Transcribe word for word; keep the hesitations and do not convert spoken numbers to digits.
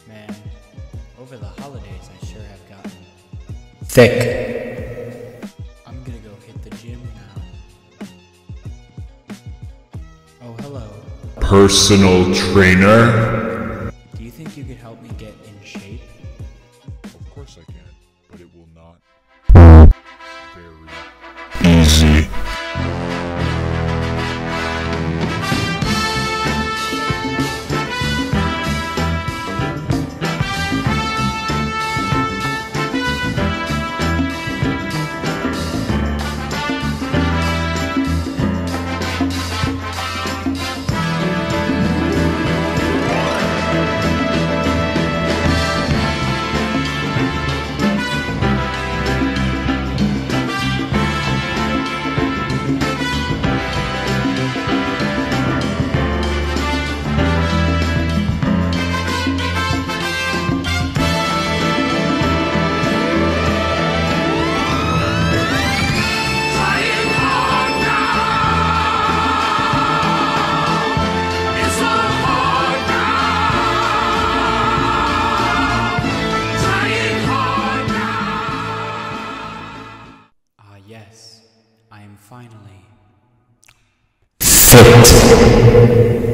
Man, over the holidays I sure have gotten thick. I'm gonna go hit the gym now. Oh, hello. Personal trainer? Do you think you could help me get in shape? Of course I can, but it will not very easy. Yes, I am finally Fit.